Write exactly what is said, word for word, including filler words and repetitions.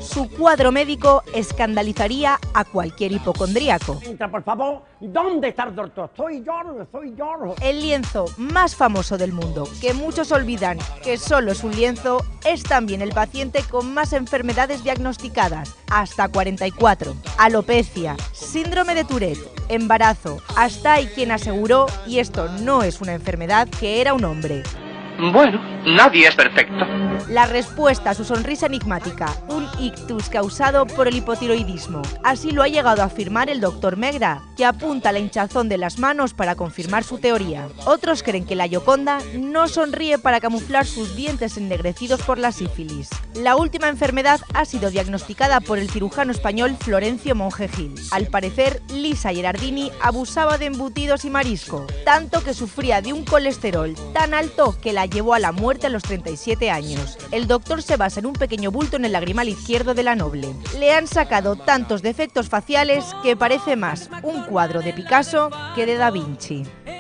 Su cuadro médico escandalizaría a cualquier hipocondríaco. Entra, por favor. ¿Dónde está el doctor? Soy yo, soy yo. El lienzo más famoso del mundo, que muchos olvidan que solo es un lienzo, es también el paciente con más enfermedades diagnosticadas, hasta cuarenta y cuatro. Alopecia, síndrome de Tourette, embarazo. Hasta hay quien aseguró, y esto no es una enfermedad, que era un hombre. Bueno, nadie es perfecto. La respuesta a su sonrisa enigmática, un ictus causado por el hipotiroidismo. Así lo ha llegado a afirmar el doctor Megra, que apunta a la hinchazón de las manos para confirmar su teoría. Otros creen que la Gioconda no sonríe para camuflar sus dientes ennegrecidos por la sífilis. La última enfermedad ha sido diagnosticada por el cirujano español Florencio Monge Gil. Al parecer, Lisa Gerardini abusaba de embutidos y marisco, tanto que sufría de un colesterol tan alto que la llevó a la muerte a los treinta y siete años. El doctor se basa en un pequeño bulto en el lagrimal izquierdo de la noble. Le han sacado tantos defectos faciales que parece más un cuadro de Picasso que de Da Vinci.